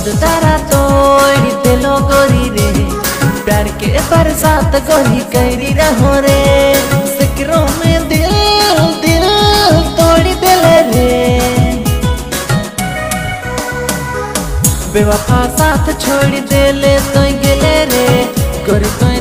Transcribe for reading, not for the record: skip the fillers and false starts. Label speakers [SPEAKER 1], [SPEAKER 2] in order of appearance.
[SPEAKER 1] चांद तारा तोड़ दिलो गोरी रे, प्यार के बरसात गोरी करी रहो रे। सिकरों में दिल दिल तोड़ दिल रे, बेवफा साथ छोड़ दिले तो गिले रे गोरी तो